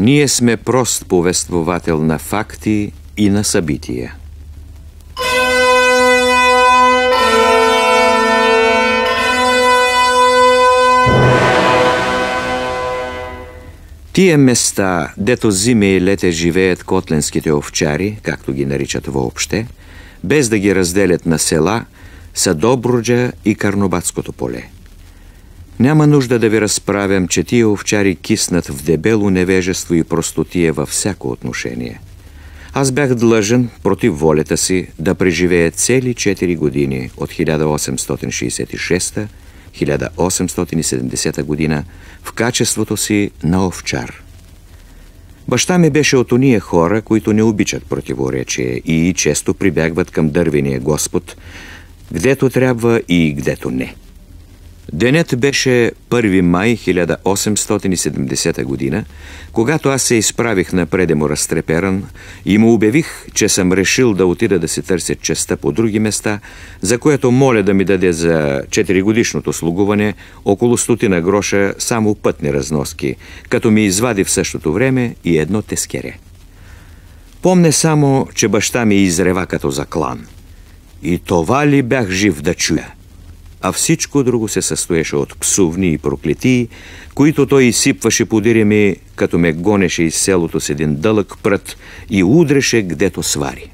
Ние сме прост повествовател на факти и на събития. Тия места, дето зиме и лете живеят котленските овчари, както ги наричат въобще, без да ги разделят на села, са Добруджа и Карнобатското поле. Няма нужда да ви разправям, че тия овчари киснат в дебело невежество и простотия във всяко отношение. Аз бях длъжен, против волята си, да преживея цели 4 години от 1866-1870 година в качеството си на овчар. Баща ми беше от ония хора, които не обичат противоречие и често прибягват към дървения Господ, гдето трябва и гдето не. Денят беше 1 май 1870 година, когато аз се изправих напреде му разтреперан и му обявих, че съм решил да отида да си търся честа по други места, за което моля да ми даде за 4-годишното слугуване около 100 гроша само пътни разноски, като ми извади в същото време и едно тескере. Помня само, че баща ми изрева като заклан. И това ли бях жив да чуя? А всичко друго се състоеше от псувни и проклетии, които той изсипваше подире ми, като ме гонеше из селото с един дълъг прът и удреше гдето свари.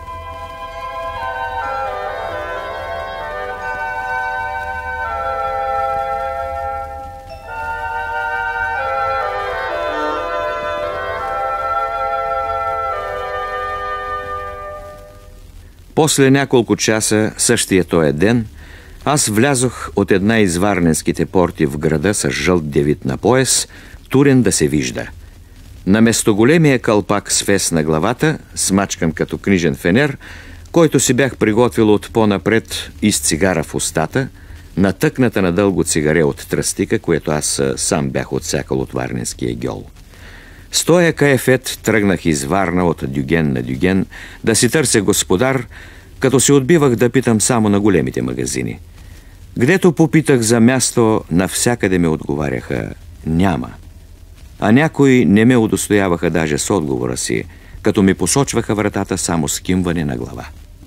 После няколко часа, същия този ден, аз влязох от една из варненските порти в града с жълт девит на пояс, турен да се вижда. Наместо големия калпак с фес на главата, смачкан като книжен фенер, който си бях приготвил от по-напред и с цигара в устата, натъкната на дълго цигаре от тръстика, което аз сам бях отсякал от варненския гьол. С тоя каефет тръгнах из Варна от дюген на дюген да си търся господар, като се отбивах да питам само на големите магазини. Гдето попитах за място, навсякъде ме отговаряха «няма». А някои не ме удостояваха даже с отговора си, като ми посочваха вратата само с кимване на глава.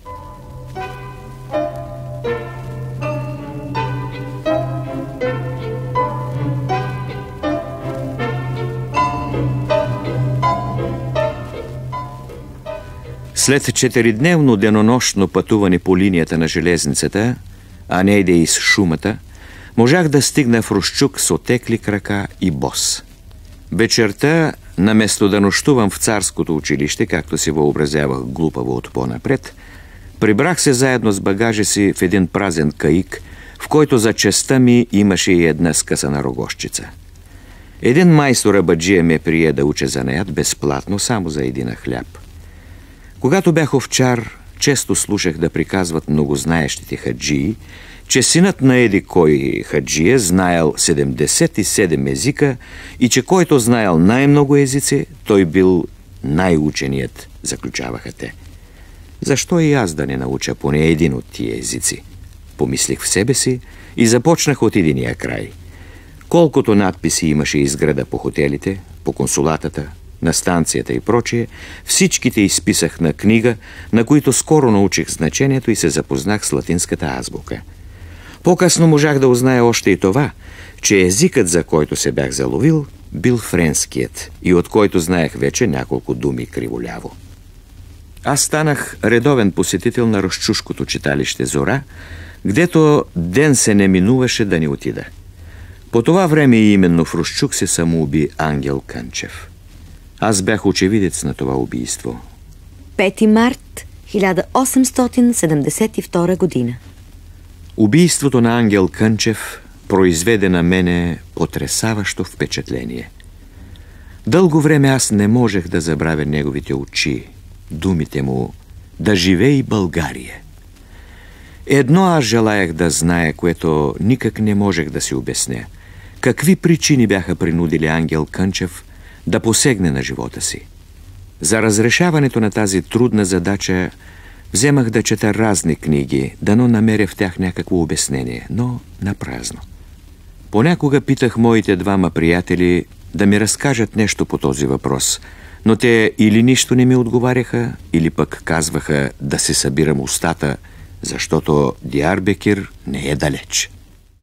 След 4-дневно денонощно пътуване по линията на железницата, а не иде из шумата, можах да стигна в Рущук с отекли крака и бос. Вечерта, наместо да нощувам в царското училище, както си въобразявах глупаво от по-напред, прибрах се заедно с багажа си в един празен каик, в който за честа ми имаше и една скъсана рогощица. Един майстор абаджия ме прие да уча занаят безплатно, само за един хляб. Когато бях овчар, често слушах да приказват многознаещите хаджии, че синът на еди кой хаджия знаел 77 езика и че който знаел най-много езици, той бил най-ученият, заключаваха те. Защо и аз да не науча поне един от тия езици? Помислих в себе си и започнах от единия край. Колкото надписи имаше из града по хотелите, по консулатата, на станцията и прочие, всичките изписах на книга, на които скоро научих значението и се запознах с латинската азбука. По-късно можах да узная още и това, че езикът, за който се бях заловил, бил френският и от който знаех вече няколко думи криволяво. Аз станах редовен посетител на Рощушкото читалище Зора, гдето ден се не минуваше да не отида. По това време именно в Рущук се самоуби Ангел Кънчев. Аз бях очевидец на това убийство. 5 март 1872 година. Убийството на Ангел Кънчев произведе на мене потресаващо впечатление. Дълго време аз не можех да забравя неговите очи, думите му «Да живее България». Едно аз желаях да зная, което никак не можех да си обясня. Какви причини бяха принудили Ангел Кънчев да посегне на живота си? За разрешаването на тази трудна задача вземах да чета разни книги, дано намеря в тях някакво обяснение, но напразно. Понякога питах моите двама приятели, да ми разкажат нещо по този въпрос, но те или нищо не ми отговаряха, или пък казваха да се събирам устата, защото Диарбекир не е далеч.